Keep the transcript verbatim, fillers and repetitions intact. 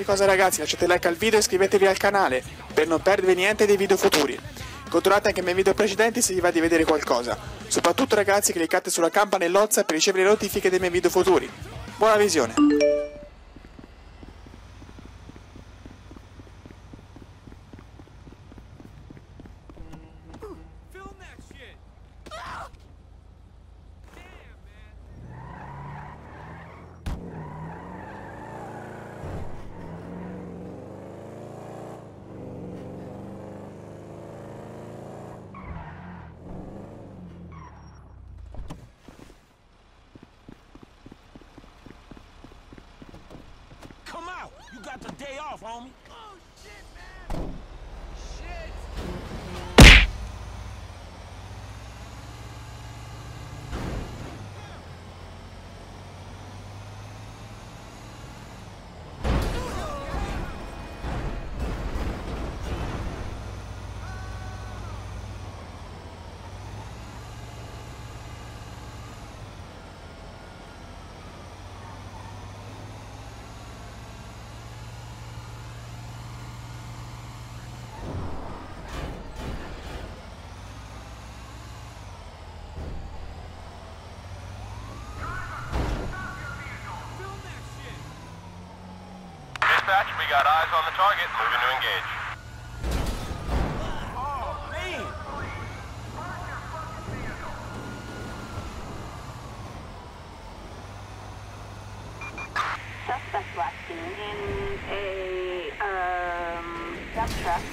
qualsiasi cosa ragazzi, lasciate like al video e iscrivetevi al canale per non perdere niente dei video futuri. Controllate anche i miei video precedenti se vi va di vedere qualcosa. Soprattutto ragazzi cliccate sulla campanellozza per ricevere le notifiche dei miei video futuri. Buona visione! Come out! You got the day off, homie. Oh shit, man! Shit! Dispatch, we got eyes on the target. Moving to engage. Oh, man! Suspect last seen in a um, dump truck